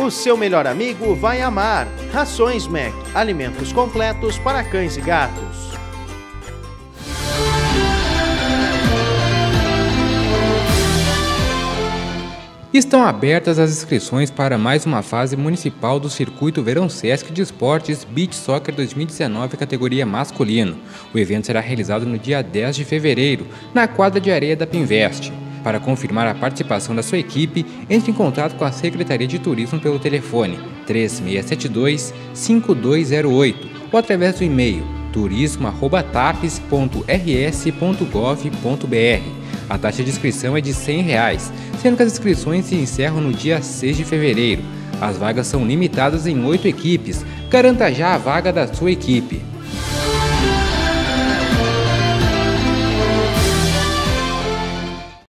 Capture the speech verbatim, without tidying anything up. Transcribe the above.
O seu melhor amigo vai amar. Rações Mac, alimentos completos para cães e gatos. Estão abertas as inscrições para mais uma fase municipal do Circuito Verão Sesc de Esportes Beach Soccer dois mil e dezenove, categoria masculino. O evento será realizado no dia dez de fevereiro, na quadra de areia da Pinvest. Para confirmar a participação da sua equipe, entre em contato com a Secretaria de Turismo pelo telefone três seis sete dois, cinco dois zero oito ou através do e-mail turismo arroba tapes ponto r s ponto gov ponto b r. A taxa de inscrição é de cem reais, sendo que as inscrições se encerram no dia seis de fevereiro. As vagas são limitadas em oito equipes. Garanta já a vaga da sua equipe.